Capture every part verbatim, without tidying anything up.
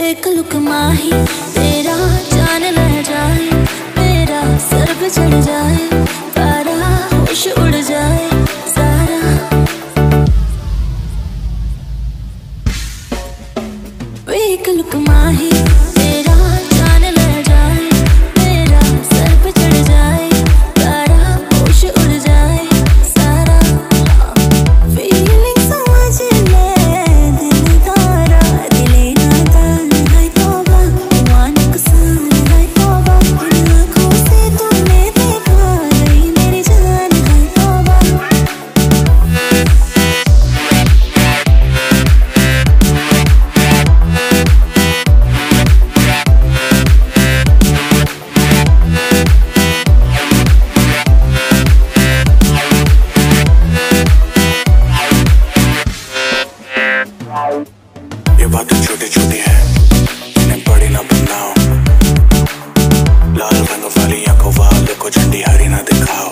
एक लुक माही तेरा जान लह जाए, मेरा सर पे चढ़ जाए, तारा होश उड़ जाए सारा। वे एक लुक माही तेरा जान लह जाए, मेरा सर पे चढ़ जाए, तारा होश उड़ जाए सारा। फीलिंग समझ ले दिल तारा, दिले नादान है तौबा, मान कसूर है तौबा, इन आँखों से तुमने देखा गई मेरी जान है तौबा। ये बातें छोटी छोटी हैं, इन्हें बड़ी ना बनाओ। लाल रंग वाली आंखों वाले को झंडी हरी ना दिखाओ।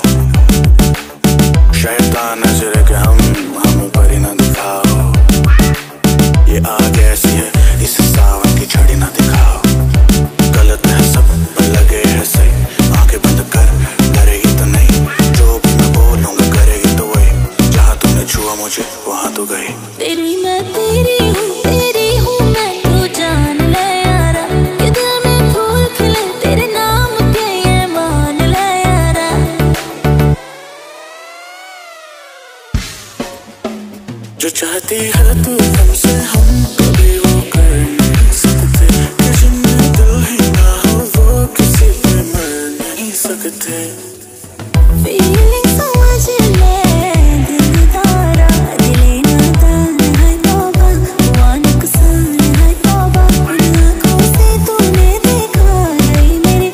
शैतान ऐसे रहे कि हम हमें परी ना दिखाओ। ये आग ऐसी है, इस सावन की छड़ी ना दिखाओ। गलत है सब पर लगे है सही, आंखें बंद कर करेगी तो नहीं, जो भी मैं बोलूंगा करेगी तो वही। जहाँ तुमने छुआ मुझे वहाँ तो गई। तेरी मैं तेरी हूँ, तेरी हूँ मैं, तू जान ले यारा। ये दिल में फूल खिले तेरे नाम के, ये मान ले यारा। जो चाहती है तू हमसे हम कभी वो कर नहीं सकते, कि जिनमें दिल ही ना हो वो किसी पे मर नहीं सकते। फीलिंग समझ ले दिल तारा, दिले नादान है तौबा, मान कसूर है तौबा, इन आँखों से तुमने देखा गई मेरी।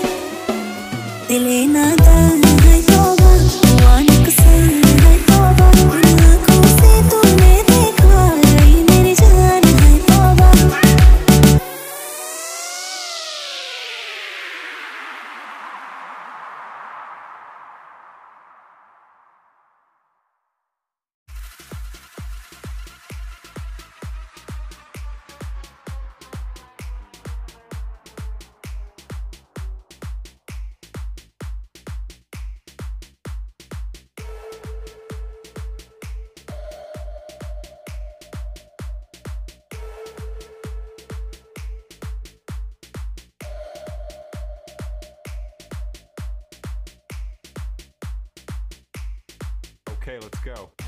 दिले नादान है तौबा, मान कसूर है तौबा, इन आँखों से तुमने देखा गई मेरी जान है तौबा। Okay, let's go.